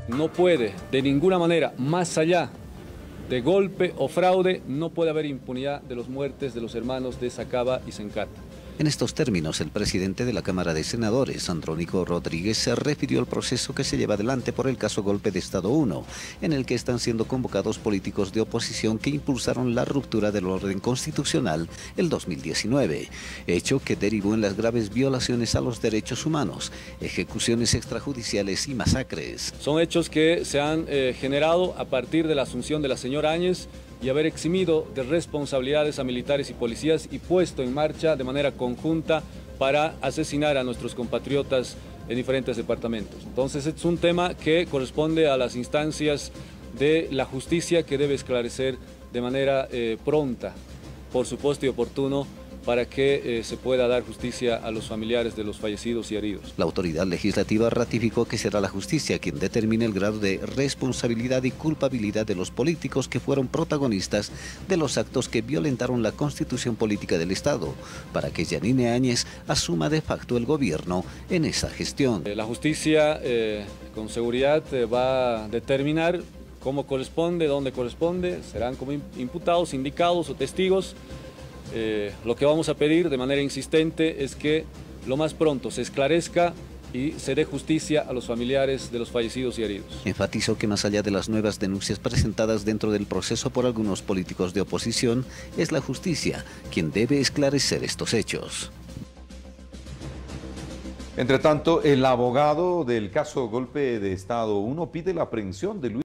no puede de ninguna manera, más allá de golpe o fraude, no puede haber impunidad de las muertes de los hermanos de Sacaba y Sencata. En estos términos, el presidente de la Cámara de Senadores, Andrónico Rodríguez, se refirió al proceso que se lleva adelante por el caso Golpe de Estado 1, en el que están siendo convocados políticos de oposición que impulsaron la ruptura del orden constitucional el 2019, hecho que derivó en las graves violaciones a los derechos humanos, ejecuciones extrajudiciales y masacres. Son hechos que se han generado a partir de la asunción de la señora Áñez y haber eximido de responsabilidades a militares y policías y puesto en marcha de manera conjunta para asesinar a nuestros compatriotas en diferentes departamentos. Entonces es un tema que corresponde a las instancias de la justicia que debe esclarecer de manera pronta, por supuesto y oportuno, para que se pueda dar justicia a los familiares de los fallecidos y heridos. La autoridad legislativa ratificó que será la justicia quien determine el grado de responsabilidad y culpabilidad de los políticos que fueron protagonistas de los actos que violentaron la constitución política del Estado, para que Yanine Áñez asuma de facto el gobierno en esa gestión. La justicia con seguridad va a determinar cómo corresponde, dónde corresponde, serán como imputados, indicados o testigos. Lo que vamos a pedir de manera insistente es que lo más pronto se esclarezca y se dé justicia a los familiares de los fallecidos y heridos. Enfatizó que más allá de las nuevas denuncias presentadas dentro del proceso por algunos políticos de oposición, es la justicia quien debe esclarecer estos hechos. Entre tanto, el abogado del caso Golpe de Estado 1 pide la aprehensión de Luis